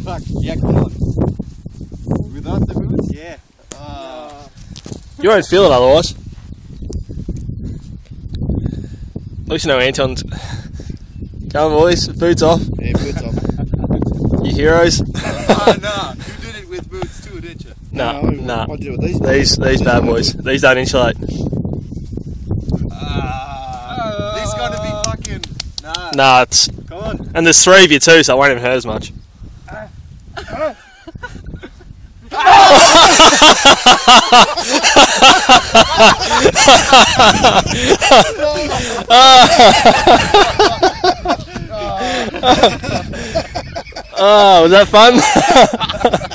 Fuck, yeah, come on. Without the boots? Yeah. You won't feel it otherwise. At least you know Anton's. Come on, boys, boots off. Yeah, boots off. You heroes. Oh, no. You did it with boots too, didn't you? Nah. What do you do with these? These bad boys. These don't insulate. These gotta be fucking... Nah, it's... Come on. And there's 3 of you too, so it won't even hurt as much. Oh, was that fun?